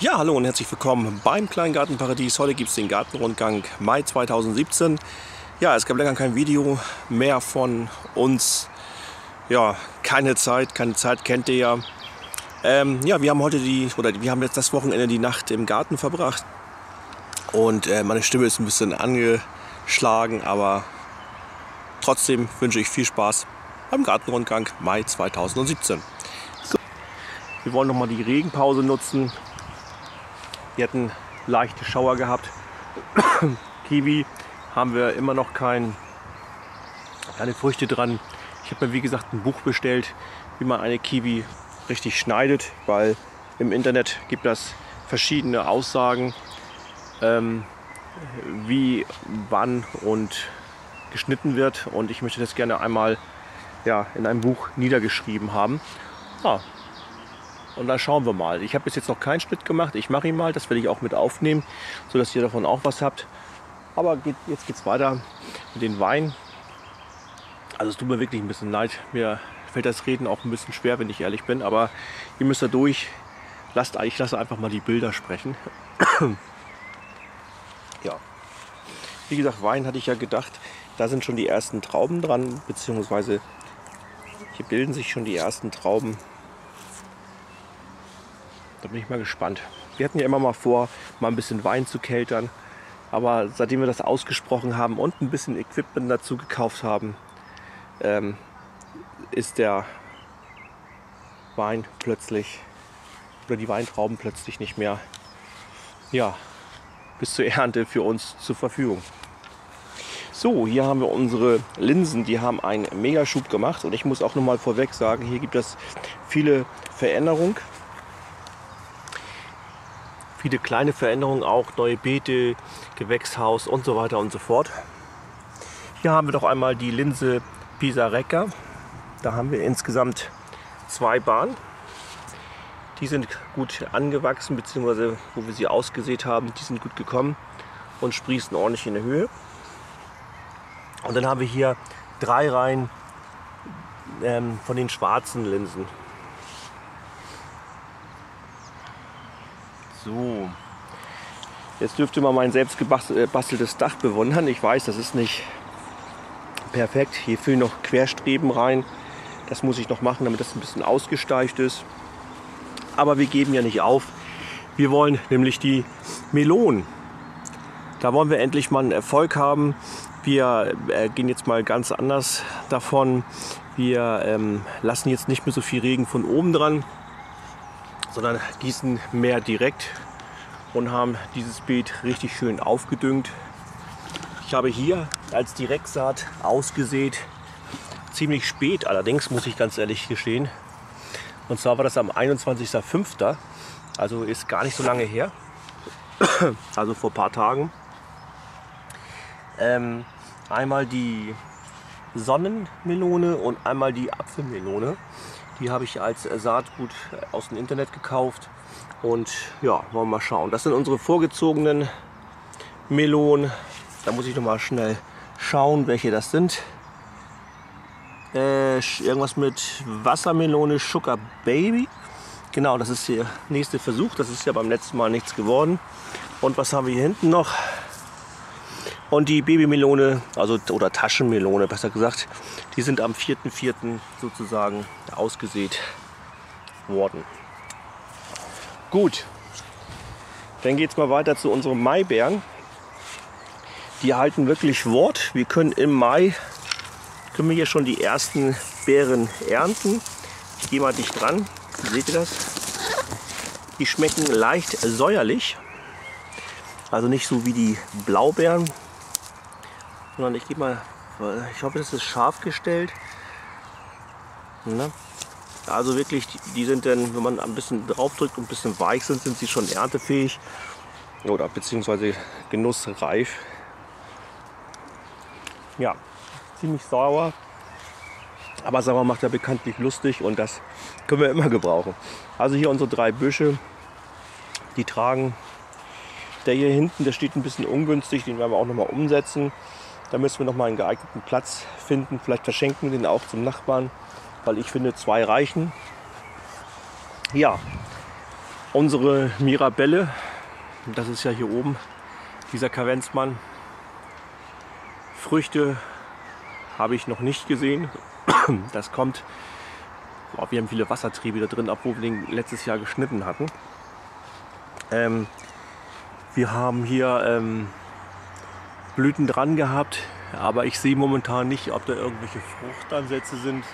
Ja, hallo und herzlich willkommen beim Kleingartenparadies. Heute gibt es den Gartenrundgang Mai 2017. Ja, es gab länger kein Video mehr von uns. Ja, keine Zeit kennt ihr ja. Ja, wir haben jetzt das Wochenende die Nacht im Garten verbracht. Und meine Stimme ist ein bisschen angeschlagen, aber trotzdem wünsche ich viel Spaß beim Gartenrundgang Mai 2017. So, wir wollen nochmal die Regenpause nutzen. Wir hatten leichte Schauer gehabt. Kiwi haben wir immer noch keine Früchte dran. Ich habe mir wie gesagt ein Buch bestellt, wie man eine Kiwi richtig schneidet, weil im Internet gibt es verschiedene Aussagen, wie, wann und geschnitten wird, und ich möchte das gerne einmal in einem Buch niedergeschrieben haben. Ja. Und dann schauen wir mal. Ich habe bis jetzt noch keinen Schnitt gemacht. Ich mache ihn mal. Das werde ich auch mit aufnehmen, sodass ihr davon auch was habt. Aber jetzt geht es weiter mit den Wein. Also es tut mir wirklich ein bisschen leid. Mir fällt das Reden auch ein bisschen schwer, wenn ich ehrlich bin. Aber ihr müsst da durch. Ich lasse einfach mal die Bilder sprechen. Ja. Wie gesagt, Wein hatte ich ja gedacht. Da sind schon die ersten Trauben dran. Beziehungsweise hier bilden sich schon die ersten Trauben. Da bin ich mal gespannt. Wir hatten ja immer mal vor, mal ein bisschen Wein zu keltern. Aber seitdem wir das ausgesprochen haben und ein bisschen Equipment dazu gekauft haben, ist der Wein plötzlich, oder die Weintrauben plötzlich nicht mehr bis zur Ernte für uns zur Verfügung. So, hier haben wir unsere Linsen, die haben einen Megaschub gemacht. Und ich muss auch noch mal vorweg sagen, hier gibt es viele Veränderungen. Viele kleine Veränderungen, auch neue Beete, Gewächshaus und so weiter und so fort. Hier haben wir doch einmal die Linse Pisa-Recca. Da haben wir insgesamt 2 Bahnen. Die sind gut angewachsen, beziehungsweise wo wir sie ausgesät haben, die sind gut gekommen und sprießen ordentlich in der Höhe. Und dann haben wir hier 3 Reihen von den schwarzen Linsen. So, jetzt dürft ihr mal mein selbst gebasteltes Dach bewundern. Ich weiß, das ist nicht perfekt. Hier fehlen noch Querstreben rein. Das muss ich noch machen, damit das ein bisschen ausgesteift ist. Aber wir geben ja nicht auf. Wir wollen nämlich die Melonen. Da wollen wir endlich mal einen Erfolg haben. Wir gehen jetzt mal ganz anders davon. Wir lassen jetzt nicht mehr so viel Regen von oben dran, sondern gießen mehr direkt und haben dieses Beet richtig schön aufgedüngt. Ich habe hier als Direktsaat ausgesät, ziemlich spät allerdings, muss ich ganz ehrlich gestehen. Und zwar war das am 21.05., also ist gar nicht so lange her, also vor ein paar Tagen. Einmal die Sonnenmelone und einmal die Apfelmelone. Die habe ich als Saatgut aus dem Internet gekauft. Und ja, wollen wir mal schauen. Das sind unsere vorgezogenen Melonen. Da muss ich noch mal schnell schauen, welche das sind. Irgendwas mit Wassermelone Sugar Baby. Genau, das ist der nächste Versuch. Das ist ja beim letzten Mal nichts geworden. Und was haben wir hier hinten noch? Und die Babymelone, oder Taschenmelone besser gesagt, die sind am 4.4. sozusagen ausgesät worden. Gut, dann geht es mal weiter zu unseren Maibeeren. Die halten wirklich Wort. Wir können im Mai hier schon die ersten Beeren ernten. Ich gehe mal dicht dran, seht ihr das? Die schmecken leicht säuerlich, also nicht so wie die Blaubeeren. Sondern ich hoffe, das ist scharf gestellt. Also wirklich, die sind dann, wenn man ein bisschen drauf drückt und ein bisschen weich sind sie schon erntefähig oder beziehungsweise genussreif. Ja, ziemlich sauer, aber sauer macht ja bekanntlich lustig und das können wir immer gebrauchen. Also hier unsere 3 Büsche, die tragen. Der hier hinten, der steht ein bisschen ungünstig, den werden wir auch noch mal umsetzen. Da müssen wir noch mal einen geeigneten Platz finden. Vielleicht verschenken wir den auch zum Nachbarn, weil ich finde 2 reichen. Ja, Unsere Mirabelle, das ist ja hier oben dieser Kavenzmann. Früchte habe ich noch nicht gesehen. Das kommt. Oh, wir haben viele Wassertriebe da drin, obwohl wir den letztes Jahr geschnitten hatten. Wir haben hier Blüten dran gehabt, aber ich sehe momentan nicht, ob da irgendwelche Fruchtansätze sind.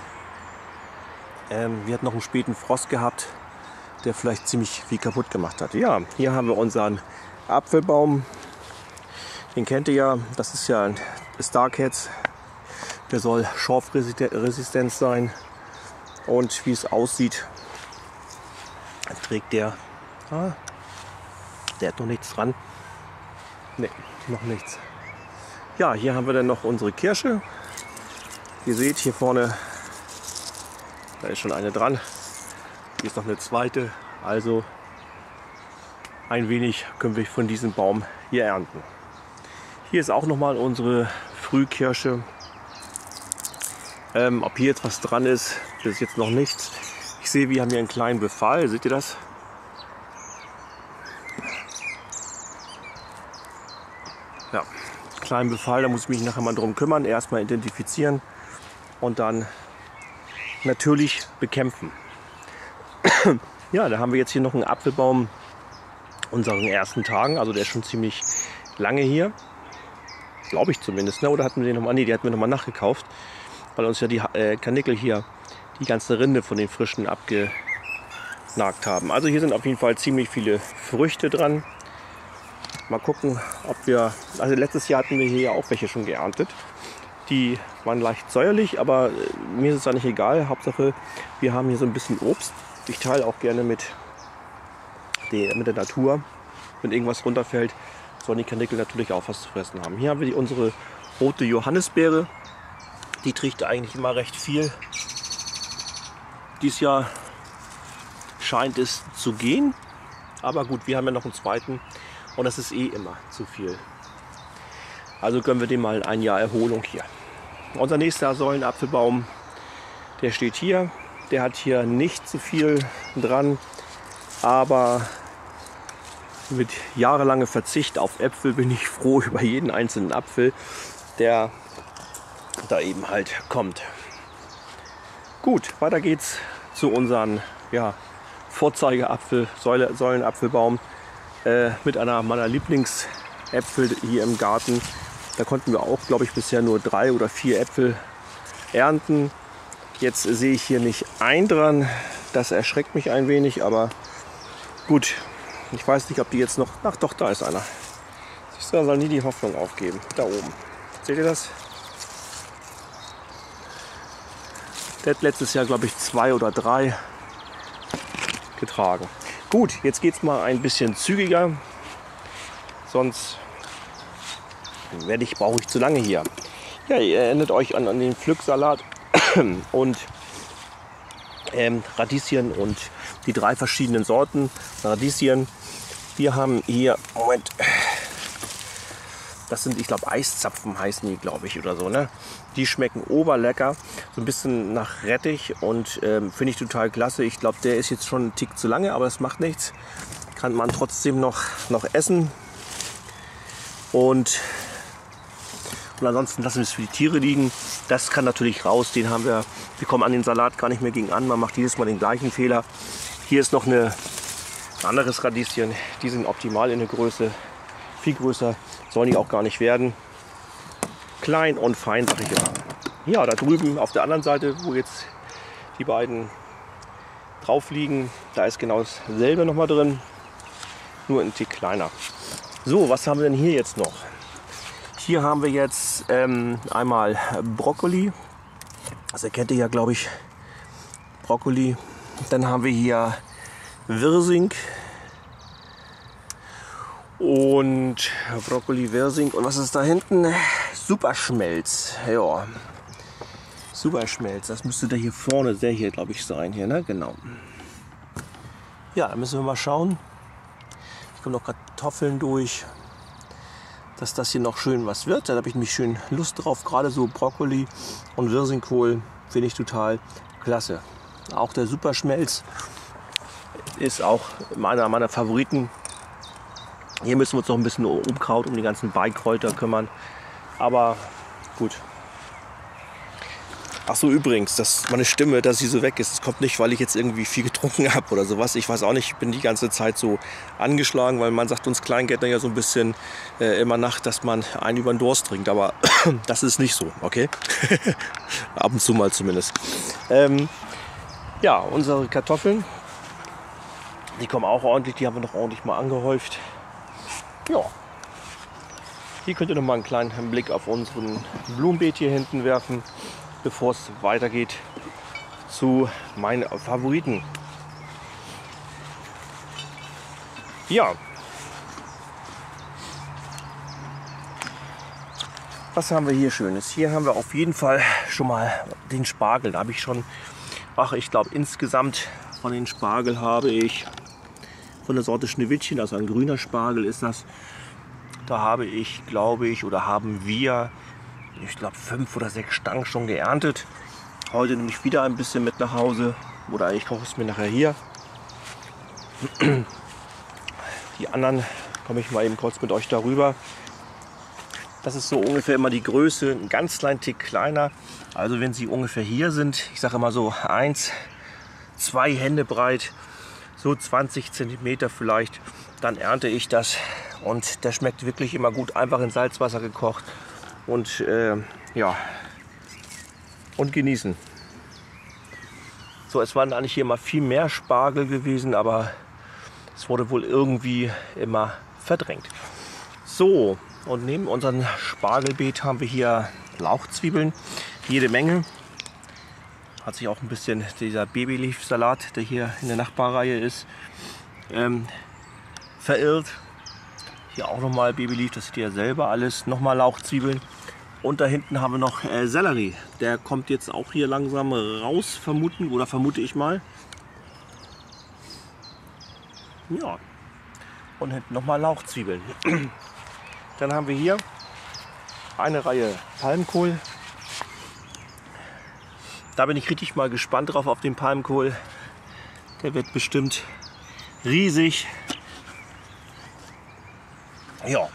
Wir hatten noch einen späten Frost gehabt, der vielleicht ziemlich viel kaputt gemacht hat. Ja, hier haben wir unseren Apfelbaum. Den kennt ihr ja, das ist ja ein Starcats. Der soll schorfresistent sein. Und wie es aussieht, trägt der... der hat noch nichts dran. Ne, noch nichts. Ja, hier haben wir dann noch unsere Kirsche. Ihr seht hier vorne, da ist schon eine dran. Hier ist noch eine zweite. Also ein wenig können wir von diesem Baum hier ernten. Hier ist auch noch mal unsere Frühkirsche. Ob hier jetzt was dran ist, das ist jetzt noch nichts. Ich sehe, wir haben hier einen kleinen Befall. Seht ihr das? Ja, kleinen Befall, da muss ich mich nachher mal drum kümmern. Erstmal identifizieren und dann natürlich bekämpfen. Ja, da haben wir jetzt hier noch einen Apfelbaum unseren ersten Tagen. Also der ist schon ziemlich lange hier. Glaube ich zumindest. Ne? Oder hatten wir den nochmal? Ne, die hatten wir nochmal nachgekauft. Weil uns ja die Karnickel hier die ganze Rinde von den frischen abgenagt haben. Also hier sind auf jeden Fall ziemlich viele Früchte dran. Mal gucken, ob wir... Also letztes Jahr hatten wir hier ja auch welche schon geerntet. Die waren leicht säuerlich, aber mir ist es da nicht egal. Hauptsache, wir haben hier so ein bisschen Obst. Ich teile auch gerne mit der Natur. Wenn irgendwas runterfällt, sollen die Karnickel natürlich auch was zu fressen haben. Hier haben wir unsere rote Johannisbeere. Die trägt eigentlich immer recht viel. Dieses Jahr scheint es zu gehen. Aber gut, wir haben ja noch einen zweiten. Und das ist eh immer zu viel. Also gönnen wir dem mal ein Jahr Erholung hier. Unser nächster Säulenapfelbaum, der steht hier. Der hat hier nicht so viel dran. Aber mit jahrelangem Verzicht auf Äpfel bin ich froh über jeden einzelnen Apfel, der da eben halt kommt. Gut, weiter geht's zu unseren Vorzeigeapfel, Säulenapfelbaum mit einer meiner Lieblingsäpfel hier im Garten. Da konnten wir auch, glaube ich, bisher nur 3 oder 4 Äpfel ernten. Jetzt sehe ich hier nicht einen dran. Das erschreckt mich ein wenig, aber gut. Ich weiß nicht, ob die jetzt noch... Ach doch, da ist einer. Ich soll nie die Hoffnung aufgeben. Da oben. Seht ihr das? Der hat letztes Jahr, glaube ich, 2 oder 3 getragen. Gut, jetzt geht es mal ein bisschen zügiger. Sonst brauche ich zu lange hier. Ja, ihr erinnert euch an den Pflücksalat und Radieschen und die 3 verschiedenen Sorten Radieschen. Wir haben hier, Moment, das sind, ich glaube, Eiszapfen heißen die, glaube ich, oder so, ne? Die schmecken oberlecker, so ein bisschen nach Rettich und finde ich total klasse. Ich glaube, der ist jetzt schon einen Tick zu lange, aber das macht nichts. Kann man trotzdem noch essen. Und ansonsten lassen wir es für die Tiere liegen. Das kann natürlich raus, den haben wir kommen an den Salat gar nicht mehr gegen an. Man macht jedes Mal den gleichen Fehler. Hier ist noch ein anderes Radieschen, die sind optimal in der Größe. Viel größer sollen die auch gar nicht werden. Klein und fein, sag ich immer. Ja, da drüben auf der anderen Seite, wo jetzt die beiden drauf liegen, da ist genau dasselbe noch mal drin, nur ein Tick kleiner. So, was haben wir denn hier jetzt noch? Hier haben wir jetzt einmal Brokkoli. Das erkennt ihr ja, glaube ich, Brokkoli. Dann haben wir hier Wirsing und Brokkoli, Wirsing. Und was ist da hinten? Superschmelz. Ja, Superschmelz. Das müsste der hier vorne, der hier, glaube ich, sein. Hier, ne? Genau. Ja, da müssen wir mal schauen. Ich komme noch Kartoffeln durch, dass das hier noch schön was wird. Da habe ich nämlich schön Lust drauf. Gerade so Brokkoli und Wirsingkohl finde ich total klasse. Auch der Superschmelz ist auch einer meiner Favoriten. Hier müssen wir uns noch ein bisschen um Unkraut, um die ganzen Beikräuter kümmern. Aber gut. Ach so, übrigens, dass meine Stimme, dass sie so weg ist, das kommt nicht, weil ich jetzt irgendwie viel getrunken habe oder sowas. Ich weiß auch nicht, ich bin die ganze Zeit so angeschlagen, weil man sagt uns Kleingärtner ja so ein bisschen immer nach, dass man einen über den Durst trinkt. Aber das ist nicht so, okay? Ab und zu mal zumindest. Ja, unsere Kartoffeln, die kommen auch ordentlich, die haben wir noch ordentlich mal angehäuft. Ja, hier könnt ihr noch mal einen kleinen Blick auf unseren Blumenbeet hier hinten werfen, bevor es weitergeht zu meinen Favoriten. Ja, was haben wir hier Schönes? Hier haben wir auf jeden Fall schon mal den Spargel. Da habe ich schon, ich glaube insgesamt von den Spargel habe ich von der Sorte Schneewittchen, also ein grüner Spargel ist das. Da habe ich, glaube ich, oder haben wir, ich glaube 5 oder 6 Stangen schon geerntet. Heute nehme ich wieder ein bisschen mit nach Hause. Oder ich koche es mir nachher hier. Die anderen komme ich mal eben kurz mit euch darüber. Das ist so ungefähr immer die Größe, ein ganz kleinen Tick kleiner. Also wenn sie ungefähr hier sind, ich sage immer so 1, 2 Hände breit, so 20 cm vielleicht, dann ernte ich das. Und der schmeckt wirklich immer gut, einfach in Salzwasser gekocht. Und ja, und genießen. So, es waren eigentlich hier mal viel mehr Spargel gewesen, aber es wurde wohl irgendwie immer verdrängt. So, und neben unserem Spargelbeet haben wir hier Lauchzwiebeln, jede Menge. Hat sich auch ein bisschen dieser Babyleaf-Salat, der hier in der Nachbarreihe ist, verirrt. Hier auch nochmal Babyleaf, das seht ihr ja selber alles. Nochmal Lauchzwiebeln. Und da hinten haben wir noch Sellerie. Der kommt jetzt auch hier langsam raus, vermute ich mal. Ja. Und hinten nochmal Lauchzwiebeln. Dann haben wir hier eine Reihe Palmkohl. Da bin ich richtig mal gespannt drauf auf den Palmkohl. Der wird bestimmt riesig. Ja.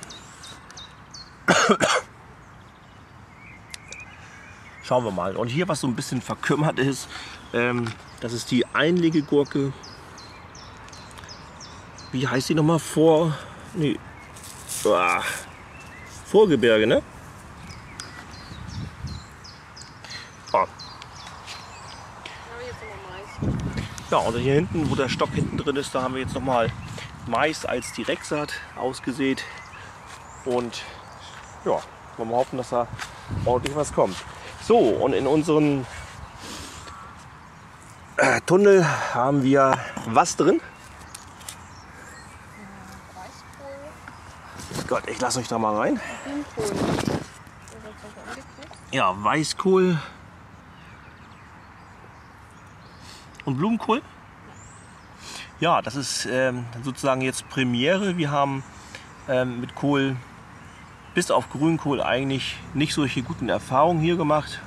Schauen wir mal. Und hier, was so ein bisschen verkümmert ist, das ist die Einlegegurke. Wie heißt die nochmal? Vorgebirge, ne? Ah. Ja, und hier hinten, wo der Stock hinten drin ist, da haben wir jetzt nochmal Mais als Direktsaat ausgesät. Und ja, wollen wir hoffen, dass da ordentlich was kommt. So, und in unserem Tunnel haben wir was drin? Gott, ich lasse euch da mal rein. Ja, Weißkohl und Blumenkohl. Ja, das ist sozusagen jetzt Premiere. Wir haben mit Kohl bis auf Grünkohl eigentlich nicht solche guten Erfahrungen hier gemacht.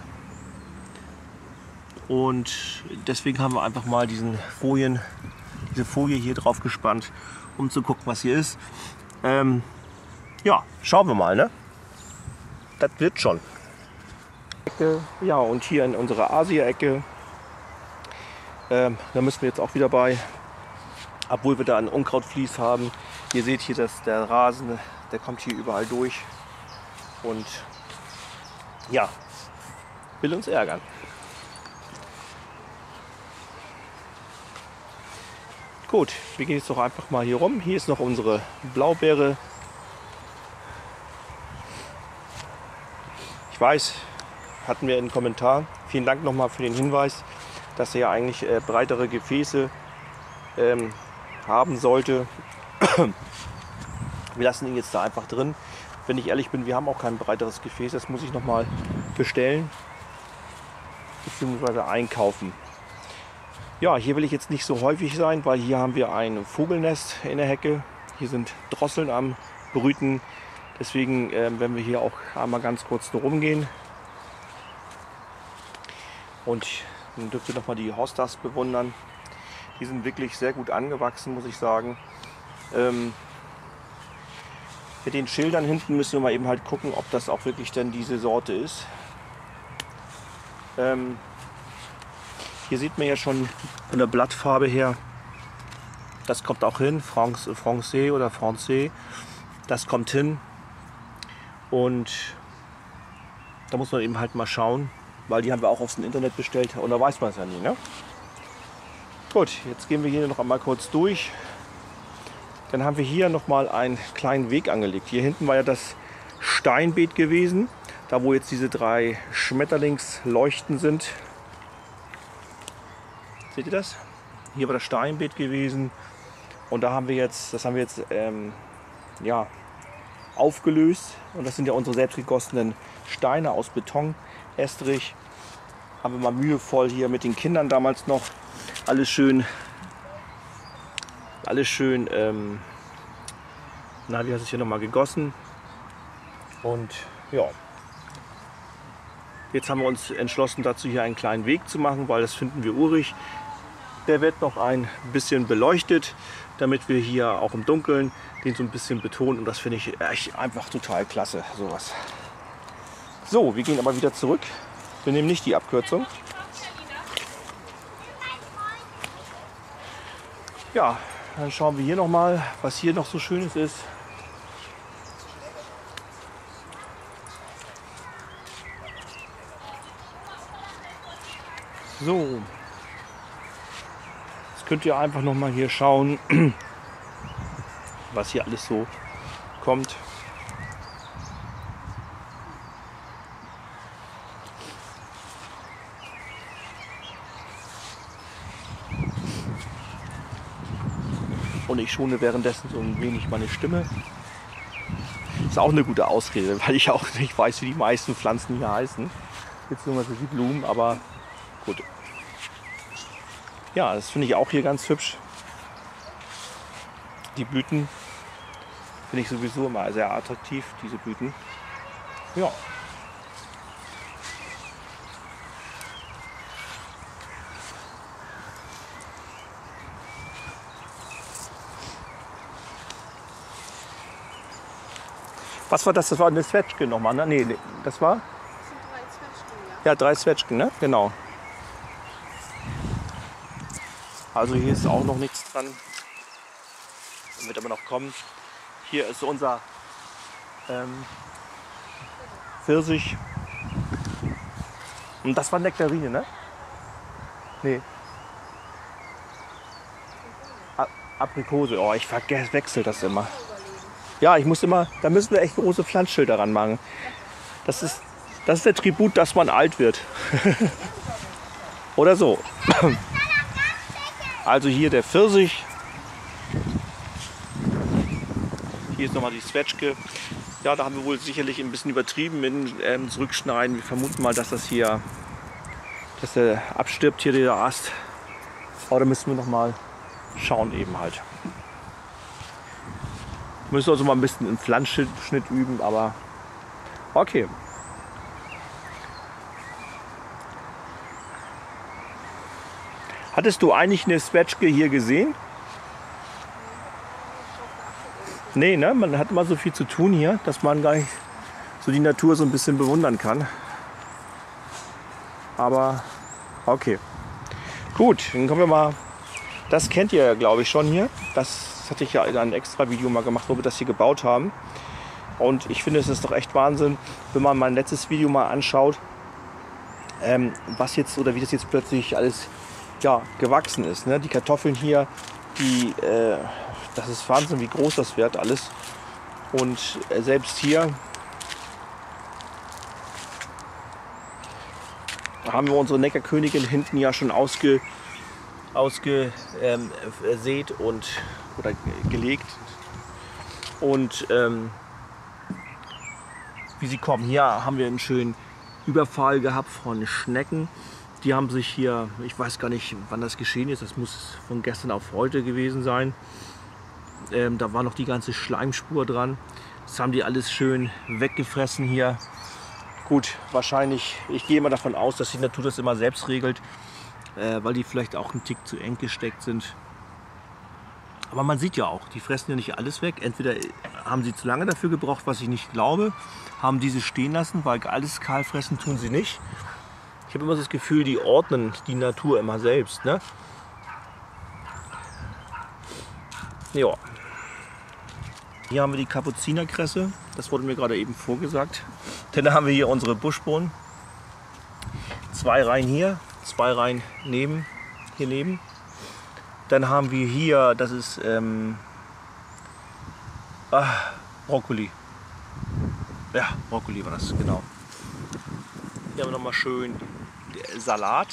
Und deswegen haben wir einfach mal diese Folie hier drauf gespannt, um zu gucken, was hier ist. Ja, schauen wir mal, ne? Das wird schon. Ja, und hier in unserer Asia-Ecke, da müssen wir jetzt auch wieder bei, obwohl wir da ein Unkrautvlies haben. Ihr seht hier, dass der Rasen, der kommt hier überall durch und ja, will uns ärgern. Gut, wir gehen jetzt doch einfach mal hier rum. Hier ist noch unsere Blaubeere. Ich weiß, hatten wir einen Kommentar. Vielen Dank nochmal für den Hinweis, dass er ja eigentlich breitere Gefäße haben sollte. Wir lassen ihn jetzt da einfach drin. Wenn ich ehrlich bin, wir haben auch kein breiteres Gefäß. Das muss ich nochmal bestellen bzw. einkaufen. Ja, hier will ich jetzt nicht so häufig sein, weil hier haben wir ein Vogelnest in der Hecke. Hier sind Drosseln am Brüten. Deswegen werden wir hier auch einmal ganz kurz nur rumgehen. Und dann dürft ihr noch mal die Hostas bewundern. Die sind wirklich sehr gut angewachsen, muss ich sagen. Mit den Schildern hinten müssen wir mal eben halt gucken, ob das auch wirklich denn diese Sorte ist. Hier sieht man ja schon von der Blattfarbe her, das kommt auch hin, Francais oder Francais, das kommt hin. Und da muss man eben halt mal schauen, weil die haben wir auch aus dem Internet bestellt und da weiß man es ja nie, ne? Gut, jetzt gehen wir hier noch einmal kurz durch. Dann haben wir hier noch mal einen kleinen Weg angelegt. Hier hinten war ja das Steinbeet gewesen, da wo jetzt diese 3 Schmetterlingsleuchten sind. Seht ihr das? Hier war das Steinbeet gewesen und da haben wir jetzt, das haben wir jetzt ja, aufgelöst und das sind ja unsere selbstgegossenen Steine aus Beton, Estrich. Haben wir mal mühevoll hier mit den Kindern damals noch alles schön, na, wie heißt es hier nochmal, gegossen. Und ja, jetzt haben wir uns entschlossen dazu hier einen kleinen Weg zu machen, weil das finden wir urig. Der wird noch ein bisschen beleuchtet, damit wir hier auch im Dunkeln den so ein bisschen betonen und das finde ich echt einfach total klasse, sowas. So, wir gehen aber wieder zurück. Wir nehmen nicht die Abkürzung. Ja, dann schauen wir hier noch mal, was hier noch so Schönes ist. So, jetzt könnt ihr einfach noch mal hier schauen, was hier alles so kommt. Und ich schone währenddessen so ein wenig meine Stimme. Ist auch eine gute Ausrede, weil ich auch nicht weiß, wie die meisten Pflanzen hier heißen. Beziehungsweise die Blumen, aber gut. Ja, das finde ich auch hier ganz hübsch. Die Blüten finde ich sowieso immer sehr attraktiv, diese Blüten. Ja. Was war das? Das war eine Zwetschge nochmal, ne? Nee, das war? Das sind 3 Zwetschgen, ja. Ja, 3 Zwetschgen, ne? Genau. Also hier ist auch noch nichts dran. Das wird aber noch kommen. Hier ist unser Pfirsich. Und das war Nektarine, ne? Nee. Aprikose. Oh, ich wechsle das immer. Ja, ich muss immer, da müssen wir echt große Pflanzschilder ran machen. Das ist der Tribut, dass man alt wird. Oder so. Also hier der Pfirsich. Hier ist nochmal die Zwetschge. Ja, da haben wir wohl sicherlich ein bisschen übertrieben mit dem Zurückschneiden. Wir vermuten mal, dass das hier, dass der abstirbt hier, der Ast. Aber da müssen wir noch mal schauen eben halt. Wir müssen also mal ein bisschen im Pflanzschnitt üben, aber okay. Hattest du eigentlich eine Zwetschge hier gesehen? Nee, ne? Man hat immer so viel zu tun hier, dass man gar nicht so die Natur so ein bisschen bewundern kann. Aber okay. Gut, dann kommen wir mal. Das kennt ihr ja, glaube ich, schon hier. Das hatte ich ja in einem extra Video mal gemacht, wo wir das hier gebaut haben. Und ich finde, es ist doch echt Wahnsinn, wenn man mein letztes Video mal anschaut, was jetzt oder wie das jetzt plötzlich alles ja, gewachsen ist. Ne? Die Kartoffeln hier, das ist Wahnsinn, wie groß das wird alles. Und selbst hier haben wir unsere Neckarkönigin hinten ja schon ausgesät und oder gelegt. Und wie sie kommen, hier haben wir einen schönen Überfall gehabt von Schnecken. Die haben sich hier, ich weiß gar nicht, wann das geschehen ist, das muss von gestern auf heute gewesen sein. Da war noch die ganze Schleimspur dran. Das haben die alles schön weggefressen hier. Gut, wahrscheinlich, ich gehe mal davon aus, dass die Natur das immer selbst regelt. weil die vielleicht auch ein Tick zu eng gesteckt sind. Aber man sieht ja auch, die fressen ja nicht alles weg. Entweder haben sie zu lange dafür gebraucht, was ich nicht glaube, haben diese stehen lassen, weil alles kahl fressen tun sie nicht. Ich habe immer das Gefühl, die ordnen die Natur immer selbst. Ne? Ja. Hier haben wir die Kapuzinerkresse, das wurde mir gerade eben vorgesagt. Dann haben wir hier unsere Buschbohnen. 2 Reihen hier, 2 Reihen hier neben. Dann haben wir hier, das ist Brokkoli. Ja, Brokkoli war das, genau. Hier haben wir nochmal schön Salat.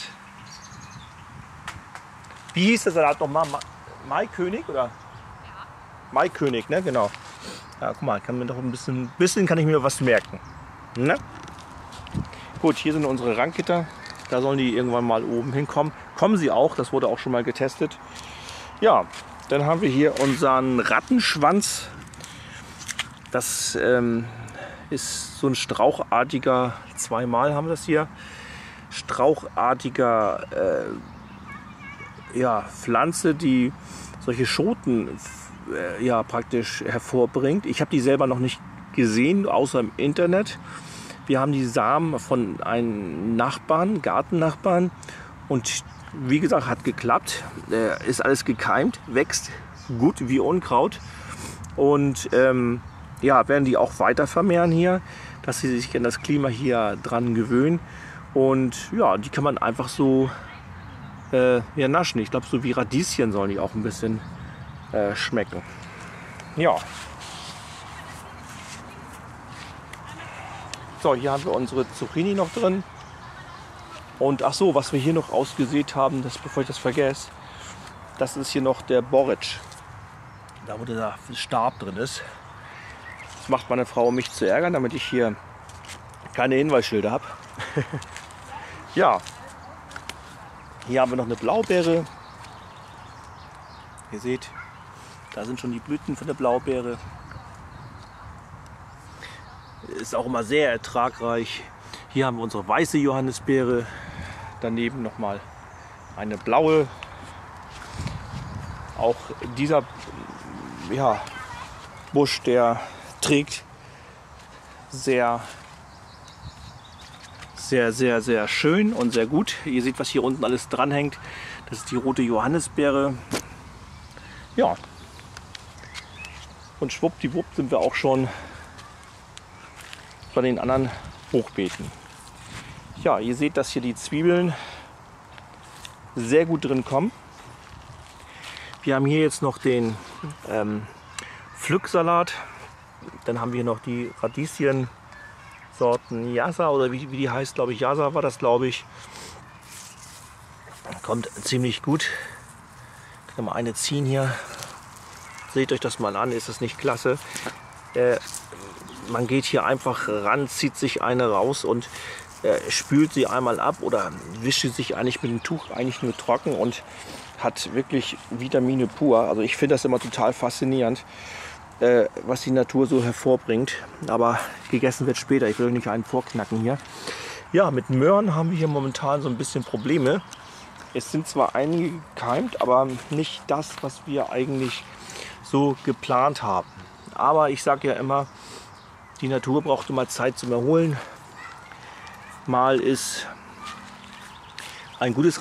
Wie hieß der Salat nochmal? Maikönig oder? Ja. Maikönig, ne? Genau. Ja, guck mal, kann mir doch ein bisschen kann ich mir was merken. Ne? Gut, hier sind unsere Ranggitter. Da sollen die irgendwann mal oben hinkommen. Kommen sie auch, das wurde auch schon mal getestet. Ja, dann haben wir hier unseren Rattenschwanz. Das ist so ein strauchartiger, 2-mal haben wir das hier, strauchartiger Pflanze, die solche Schoten praktisch hervorbringt. Ich habe die selber noch nicht gesehen, außer im Internet. Wir haben die Samen von einem Nachbarn, Gartennachbarn, und wie gesagt, hat geklappt. Ist alles gekeimt, wächst gut wie Unkraut und werden die auch weiter vermehren hier, dass sie sich an das Klima hier dran gewöhnen. Und ja, die kann man einfach so naschen. Ich glaube, so wie Radieschen sollen die auch ein bisschen schmecken. Ja. So, hier haben wir unsere Zucchini noch drin. Und ach so, was wir hier noch ausgesät haben, bevor ich das vergesse, das ist hier noch der Borretsch. Da wo der Stab drin ist. Das macht meine Frau, um mich zu ärgern, damit ich hier keine Hinweisschilder habe. Ja, hier haben wir noch eine Blaubeere. Ihr seht, da sind schon die Blüten von der Blaubeere. Ist auch immer sehr ertragreich. Hier haben wir unsere weiße Johannisbeere. Daneben nochmal eine blaue. Auch dieser Busch, der trägt sehr schön und sehr gut. Ihr seht, was hier unten alles dranhängt. Das ist die rote Johannisbeere. Ja. Und schwuppdiwupp sind wir auch schon bei den anderen Hochbeeten. Ja, ihr seht, dass hier die Zwiebeln sehr gut drin kommen. Wir haben hier jetzt noch den Pflücksalat. Dann haben wir noch die Radieschen-Sorten Yasa, oder wie die heißt, glaube ich. Yasa war das, glaube ich. Kommt ziemlich gut. Ich kann mal eine ziehen hier. Seht euch das mal an, ist das nicht klasse? Man geht hier einfach ran, zieht sich eine raus und spült sie einmal ab oder wischt sie sich eigentlich mit dem Tuch eigentlich nur trocken und hat wirklich Vitamine pur. Also ich finde das immer total faszinierend, was die Natur so hervorbringt. Aber gegessen wird später. Ich will euch nicht einen vorknacken hier. Ja, mit Möhren haben wir hier momentan so ein bisschen Probleme. Es sind zwar einige gekeimt, aber nicht das, was wir eigentlich so geplant haben. Aber ich sage ja immer, die Natur braucht immer Zeit zum Erholen. Mal ist ein gutes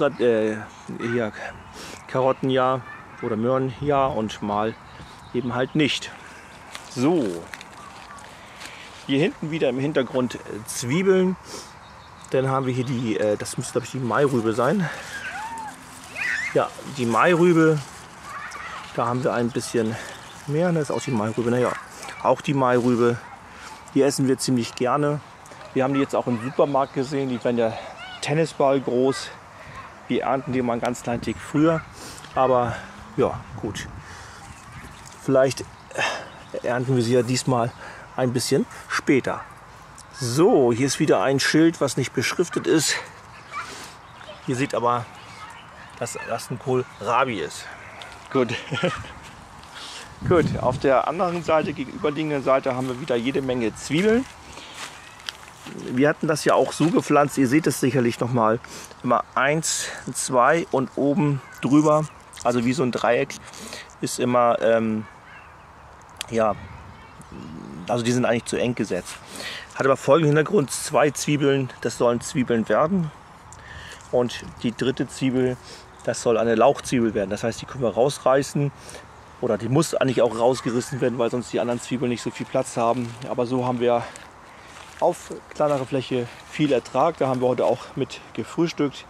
Karottenjahr oder Möhrenjahr und mal eben halt nicht. So, hier hinten wieder im Hintergrund Zwiebeln. Dann haben wir hier die, das müsste glaube ich die Mairübe sein. Ja, die Mairübe. Da haben wir ein bisschen mehr. Das ist auch die Mairübe. Naja, auch die Mairübe. Die essen wir ziemlich gerne. Wir haben die jetzt auch im Supermarkt gesehen. Die werden ja Tennisball groß. Wir ernten die mal einen ganz kleinen Tick früher. Aber ja, gut. Vielleicht ernten wir sie ja diesmal ein bisschen später. So, hier ist wieder ein Schild, was nicht beschriftet ist. Ihr seht aber, dass das ein Kohlrabi ist. Gut. Gut, auf der anderen Seite, gegenüberliegenden Seite, haben wir wieder jede Menge Zwiebeln. wir hatten das ja auch so gepflanzt, ihr seht es sicherlich noch mal, immer 1, 2 und oben drüber, also wie so ein Dreieck, ist immer, ja, also die sind eigentlich zu eng gesetzt. Hat aber folgenden Hintergrund: 2 Zwiebeln, das sollen Zwiebeln werden, und die dritte Zwiebel, das soll eine Lauchzwiebel werden. Das heißt, die können wir rausreißen, oder die muss eigentlich auch rausgerissen werden, weil sonst die anderen Zwiebeln nicht so viel Platz haben. Aber so haben wir auf kleinere Fläche viel Ertrag. Da haben wir heute auch mit gefrühstückt.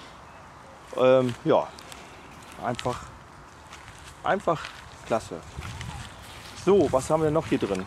Ja, einfach klasse. So, was haben wir noch hier drin?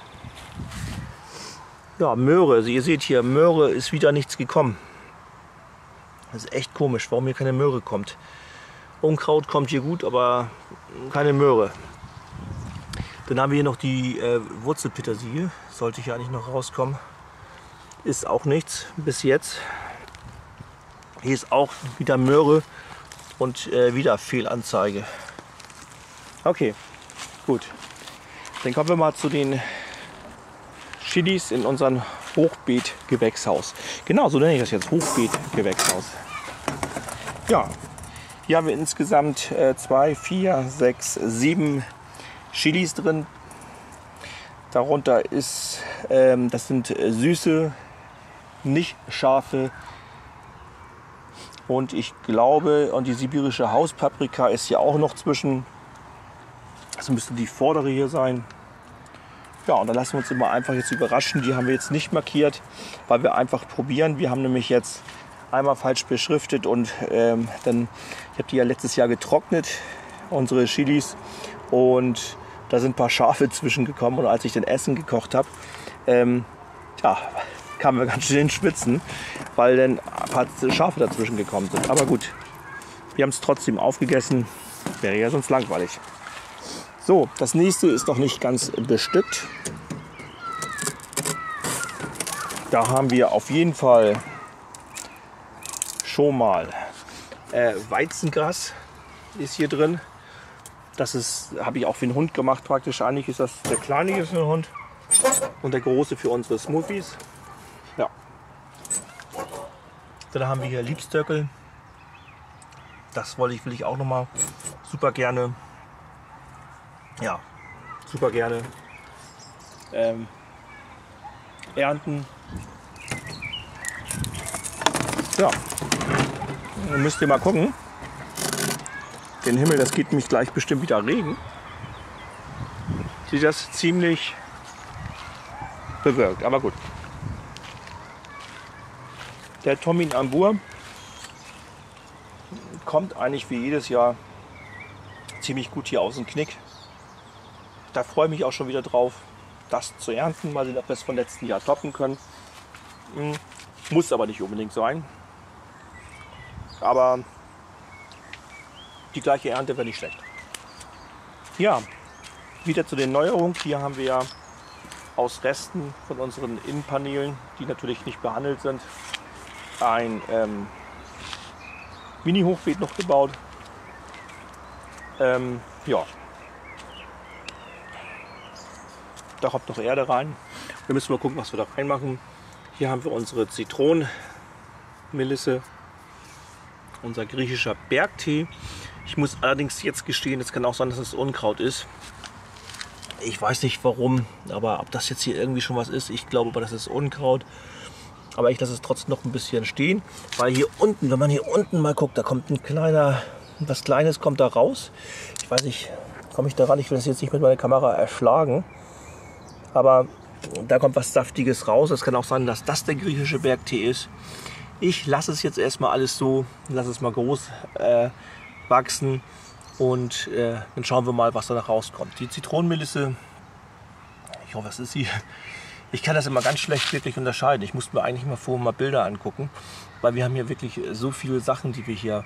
Ja, Möhre. Also ihr seht hier, Möhre ist wieder nichts gekommen. Das ist echt komisch, warum hier keine Möhre kommt. Unkraut kommt hier gut, aber keine Möhre. Dann haben wir hier noch die Wurzelpetersilie. Sollte hier eigentlich noch rauskommen. Ist auch nichts bis jetzt. Hier ist auch wieder Möhre und wieder Fehlanzeige. Okay, gut. Dann kommen wir mal zu den Chilis in unserem Hochbeet-Gewächshaus. Genau, so nenne ich das jetzt, Hochbeet-Gewächshaus. Ja, hier haben wir insgesamt 2, 4, 6, 7 Chilis drin. Darunter ist, das sind süße, nicht scharfe, und ich glaube, und die sibirische Hauspaprika ist hier auch noch zwischen. Das müsste die vordere hier sein. Ja, und dann lassen wir uns immer einfach jetzt überraschen. Die haben wir jetzt nicht markiert, weil wir einfach probieren. Wir haben nämlich jetzt einmal falsch beschriftet und dann, ich habe die ja letztes Jahr getrocknet, unsere Chilis, und da sind ein paar Schafe zwischengekommen, und als ich den Essen gekocht habe, ja, kamen wir ganz schön in Schwitzen, weil dann ein paar Schafe dazwischen gekommen sind. Aber gut, wir haben es trotzdem aufgegessen, wäre ja sonst langweilig. So, das nächste ist noch nicht ganz bestückt. Da haben wir auf jeden Fall schon mal Weizengras ist hier drin. Das ist, habe ich auch für den Hund gemacht praktisch. Eigentlich ist das der kleine hier für den Hund und der große für unsere Smoothies. Ja. Dann haben wir hier Liebstöckel. Das will ich auch noch mal super gerne. Ja, super gerne ernten. Ja, dann müsst ihr mal gucken. Den Himmel, das geht mich gleich bestimmt wieder Regen. Sieht das ziemlich bewölkt, aber gut. Der Topinambur kommt eigentlich wie jedes Jahr ziemlich gut hier aus dem Knick. Da freue ich mich auch schon wieder drauf, das zu ernten. Mal sehen, ob wir es vom letzten Jahr toppen können. Muss aber nicht unbedingt sein. Aber die gleiche Ernte wäre nicht schlecht. Ja, wieder zu den Neuerungen. Hier haben wir aus Resten von unseren Innenpaneelen, die natürlich nicht behandelt sind, ein Mini-Hochbeet noch gebaut. Ja. Da kommt noch Erde rein. Wir müssen mal gucken, was wir da reinmachen. Hier haben wir unsere Zitronenmelisse, unser griechischer Bergtee. Ich muss allerdings jetzt gestehen, es kann auch sein, dass es Unkraut ist. Ich weiß nicht warum, aber ob das jetzt hier irgendwie schon was ist, ich glaube, das ist Unkraut. Aber ich lasse es trotzdem noch ein bisschen stehen, weil hier unten, wenn man hier unten mal guckt, da kommt was Kleines kommt da raus. Ich weiß nicht, komme ich da ran? Ich will das jetzt nicht mit meiner Kamera erschlagen. Aber da kommt was Saftiges raus. Es kann auch sein, dass das der griechische Bergtee ist. Ich lasse es jetzt erstmal alles so, lasse es mal groß wachsen, und dann schauen wir mal, was da rauskommt. Die Zitronenmelisse, ich hoffe, was ist sie? Ich kann das immer ganz schlecht wirklich unterscheiden. Ich musste mir eigentlich mal vorher mal Bilder angucken, weil wir haben hier wirklich so viele Sachen, die wir hier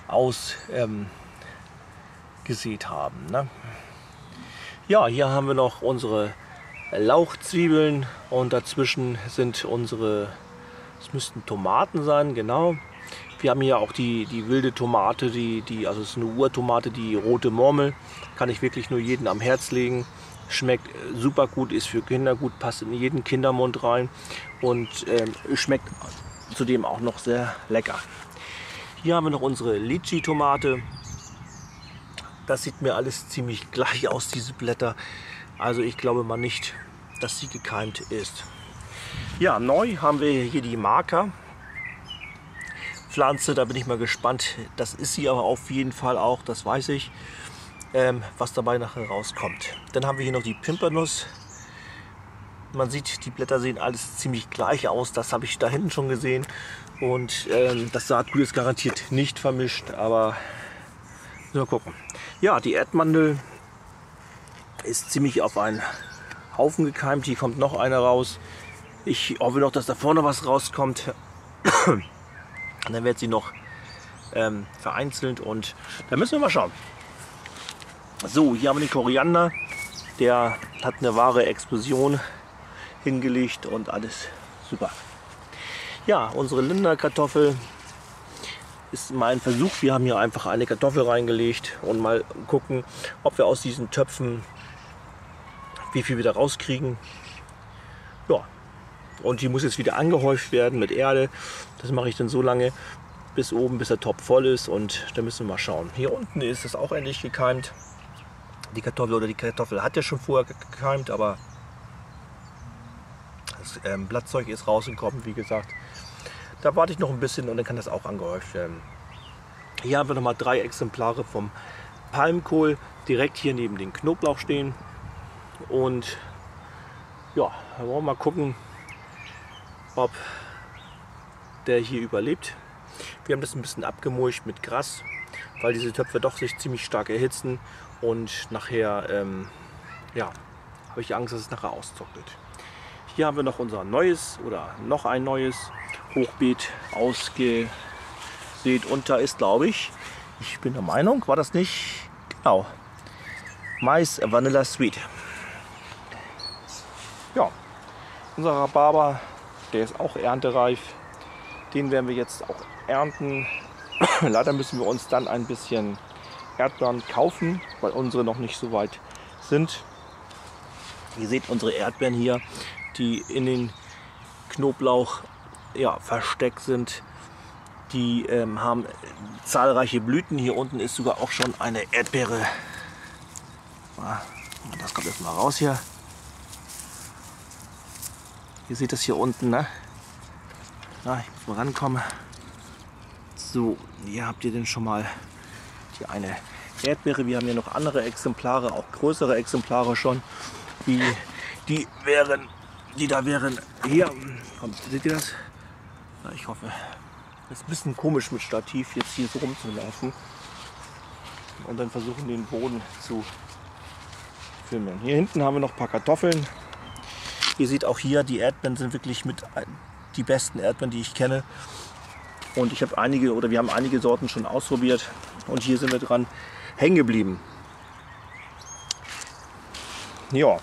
ausgesät haben. Ne? Ja, hier haben wir noch unsere Lauchzwiebeln, und dazwischen sind unsere, es müssten Tomaten sein, genau. Wir haben hier auch die wilde Tomate, also es ist eine Urtomate, die rote Murmel. Kann ich wirklich nur jedem am Herz legen. Schmeckt super gut, ist für Kinder gut, passt in jeden Kindermund rein und schmeckt zudem auch noch sehr lecker. Hier haben wir noch unsere Litchi-Tomate. Das sieht mir alles ziemlich gleich aus, diese Blätter. Also ich glaube mal nicht, dass sie gekeimt ist. Ja, neu haben wir hier die Marker. Pflanze, da bin ich mal gespannt. Das ist sie aber auf jeden Fall auch, das weiß ich, was dabei nachher rauskommt. Dann haben wir hier noch die Pimpernuss. Man sieht, die Blätter sehen alles ziemlich gleich aus. Das habe ich da hinten schon gesehen. Und das Saatgut ist garantiert nicht vermischt, aber mal gucken. Ja, die Erdmandel ist ziemlich auf einen Haufen gekeimt. Hier kommt noch eine raus. Ich hoffe noch, dass da vorne was rauskommt. Und dann wird sie noch vereinzelt und da müssen wir mal schauen. So, hier haben wir den Koriander. Der hat eine wahre Explosion hingelegt und alles super. Ja, unsere Linderkartoffel ist mal ein Versuch. Wir haben hier einfach eine Kartoffel reingelegt und mal gucken, ob wir aus diesen Töpfen wie viel wir da rauskriegen. Ja, und die muss jetzt wieder angehäuft werden mit Erde. Das mache ich dann so lange bis oben, bis der Topf voll ist und da müssen wir mal schauen. Hier unten ist es auch endlich gekeimt. Die Kartoffel hat ja schon vorher gekeimt, aber das Blattzeug ist rausgekommen, wie gesagt. Da warte ich noch ein bisschen und dann kann das auch angehäuft werden. Hier haben wir nochmal 3 Exemplare vom Palmkohl direkt hier neben dem Knoblauch stehen. Und ja, da wollen wir mal gucken, ob der hier überlebt. Wir haben das ein bisschen abgemulcht mit Gras, weil diese Töpfe doch sich ziemlich stark erhitzen und nachher ja, habe ich Angst, dass es nachher austrocknet. Hier haben wir noch unser neues oder noch ein neues Hochbeet ausgesät und da ist, glaube ich bin der Meinung, war das nicht? Genau, Mais Vanilla Sweet. Ja, unser Rhabarber, der ist auch erntereif. Den werden wir jetzt auch ernten. Leider müssen wir uns dann ein bisschen Erdbeeren kaufen, weil unsere noch nicht so weit sind. Ihr seht unsere Erdbeeren hier, die in den Knoblauch versteckt sind. Die haben zahlreiche Blüten. Hier unten ist sogar auch schon eine Erdbeere. Das kommt jetzt mal raus hier. Ihr seht das hier unten, ne? Na, ich muss mal rankommen. So, hier habt ihr denn schon mal die eine Erdbeere. Wir haben hier noch andere Exemplare, auch größere Exemplare schon. Die da wären hier. Kommt, seht ihr das? Ja, ich hoffe. Das ist ein bisschen komisch mit Stativ jetzt hier so rumzulaufen. Und dann versuchen den Boden zu filmen. Hier hinten haben wir noch ein paar Kartoffeln. Ihr seht auch hier, die Erdbeeren sind wirklich mit die besten Erdbeeren, die ich kenne. Und ich habe wir haben einige Sorten schon ausprobiert. Und hier sind wir dran hängen geblieben. Ja,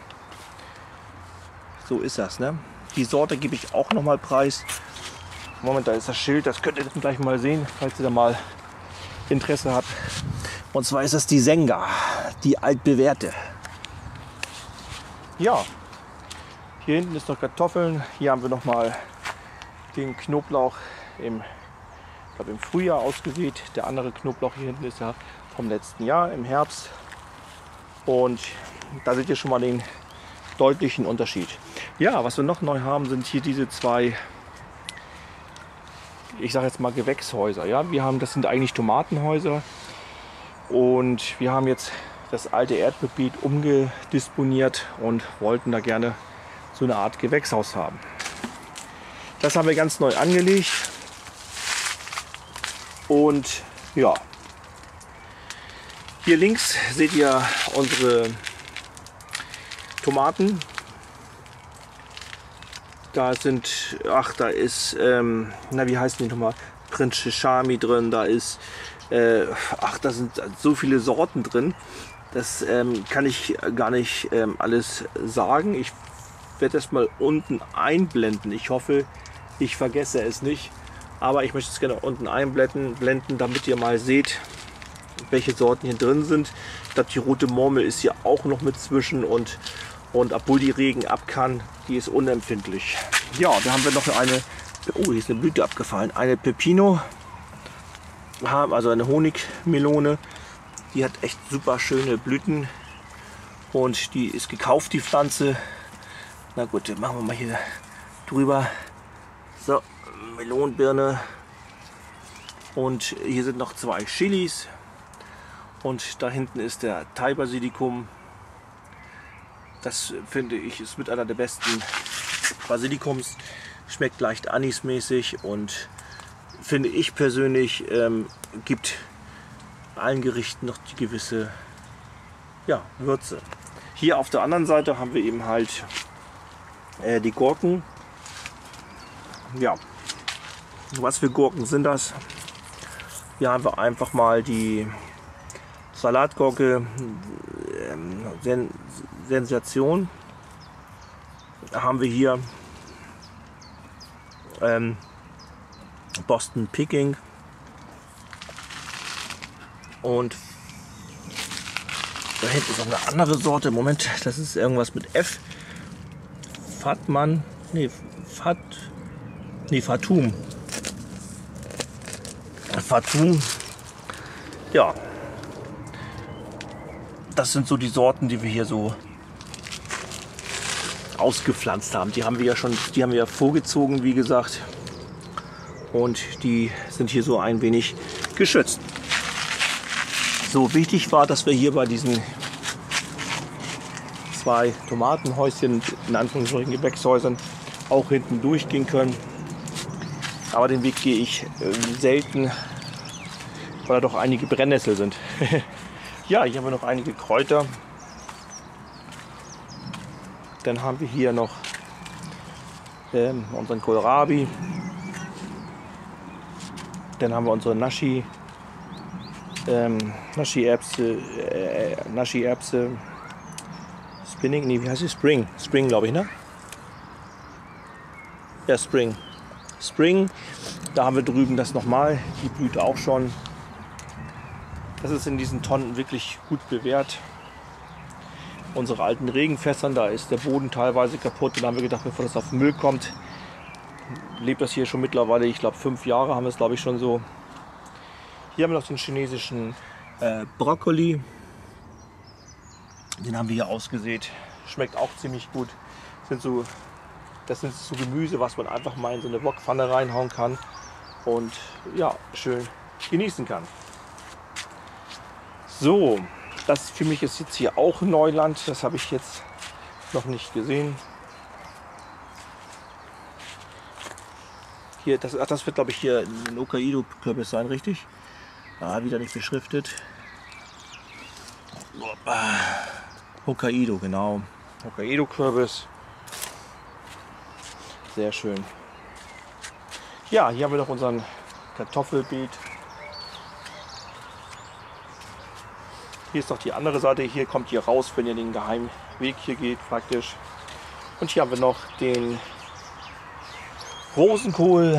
so ist das, ne? Die Sorte gebe ich auch noch mal preis. Moment, da ist das Schild, das könnt ihr dann gleich mal sehen, falls ihr da mal Interesse habt. Und zwar ist das die Senga, die altbewährte. Ja, hier hinten ist noch Kartoffeln. Hier haben wir noch mal den Knoblauch im Frühjahr ausgesät. Der andere Knoblauch hier hinten ist ja vom letzten Jahr im Herbst. Und da seht ihr schon mal den deutlichen Unterschied. Ja, was wir noch neu haben, sind hier diese 2, ich sage jetzt mal Gewächshäuser. Ja, das sind eigentlich Tomatenhäuser. Und wir haben jetzt das alte Erdbeet umgedisponiert und wollten da gerne so eine Art Gewächshaus haben. Das haben wir ganz neu angelegt. Und ja, hier links seht ihr unsere Tomaten. Da sind, da ist, wie heißen die nochmal? Prince Charmi drin, da ist, da sind so viele Sorten drin. Das kann ich gar nicht alles sagen. Ich werde das mal unten einblenden. Ich hoffe, ich vergesse es nicht. Aber ich möchte es gerne unten einblenden, damit ihr mal seht, welche Sorten hier drin sind. Ich glaube, die rote Murmel ist hier auch noch mit zwischen und obwohl die Regen ab kann, die ist unempfindlich. Ja, da haben wir noch eine, oh, hier ist eine Blüte abgefallen, eine Pepino, also eine Honigmelone. Die hat echt super schöne Blüten und die ist gekauft, die Pflanze. Na gut, dann machen wir mal hier drüber. So, Melonenbirne. Und hier sind noch 2 Chilis. Und da hinten ist der Thai-Basilikum. Das finde ich ist mit einer der besten Basilikums. Schmeckt leicht anismäßig und finde ich persönlich gibt allen Gerichten noch die gewisse Würze. Hier auf der anderen Seite haben wir eben halt die Gurken. Ja, was für Gurken sind das? Hier haben wir einfach mal die Salatgurke Sensation. Da haben wir hier Boston Picking und da hinten ist noch eine andere Sorte. Moment, das ist irgendwas mit F. Fatum. Fatum. Ja. Das sind so die Sorten, die wir hier so ausgepflanzt haben. Die haben wir ja vorgezogen, wie gesagt. Und die sind hier so ein wenig geschützt. So wichtig war, dass wir hier bei diesen 2 Tomatenhäuschen, in Anführungsstrichen Gewächshäusern, auch hinten durchgehen können. Aber den Weg gehe ich selten, weil da doch einige Brennnessel sind. Ja, hier haben wir noch einige Kräuter. Dann haben wir hier noch unseren Kohlrabi. Dann haben wir unsere Naschi-Erbse, Spinning, nee, wie heißt die? Spring, glaube ich, ne? Ja, Spring. Da haben wir drüben das nochmal, die blüht auch schon. Das ist in diesen Tonnen wirklich gut bewährt. Unsere alten Regenfässern, da ist der Boden teilweise kaputt. Und da haben wir gedacht, bevor das auf den Müll kommt, lebt das hier schon mittlerweile, ich glaube 5 Jahre haben wir es, glaube ich, schon so. Hier haben wir noch den chinesischen Brokkoli. Den haben wir hier ausgesät. Schmeckt auch ziemlich gut. Das sind so Gemüse, was man einfach mal in so eine Wokpfanne reinhauen kann und ja, schön genießen kann. So, das für mich ist jetzt hier auch Neuland. Das habe ich jetzt noch nicht gesehen. Hier, das wird, glaube ich, hier ein Hokkaido-Kürbis sein, richtig? Ah, wieder nicht beschriftet. Hokkaido, genau. Hokkaido-Kürbis. Sehr schön. Ja, hier haben wir noch unseren Kartoffelbeet. Hier ist noch die andere Seite. Hier kommt ihr raus, wenn ihr den geheimen Weg hier geht, praktisch. Und hier haben wir noch den Rosenkohl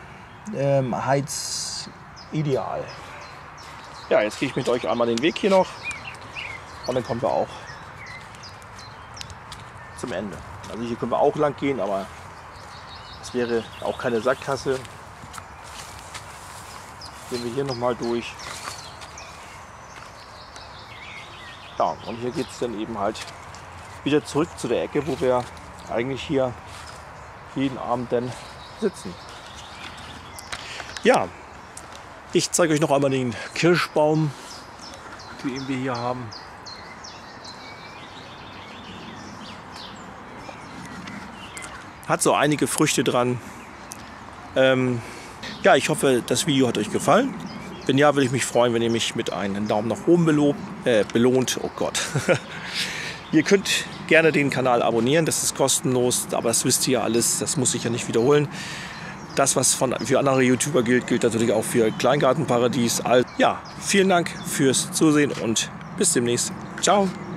Heizideal. Ja, jetzt gehe ich mit euch einmal den Weg hier noch und dann kommen wir auch zum Ende. Also hier können wir auch lang gehen, aber es wäre auch keine Sackgasse. Gehen wir hier nochmal durch. Ja, und hier geht es dann eben halt wieder zurück zu der Ecke, wo wir eigentlich hier jeden Abend dann sitzen. Ja, ich zeige euch noch einmal den Kirschbaum, den wir hier haben. Hat so einige Früchte dran. Ja, ich hoffe, das Video hat euch gefallen. Wenn ja, würde ich mich freuen, wenn ihr mich mit einem Daumen nach oben belohnt. Oh Gott. Ihr könnt gerne den Kanal abonnieren, das ist kostenlos, aber das wisst ihr ja alles, das muss ich ja nicht wiederholen. Das, was für andere YouTuber gilt, gilt natürlich auch für Kleingartenparadies. Ja, vielen Dank fürs Zusehen und bis demnächst. Ciao.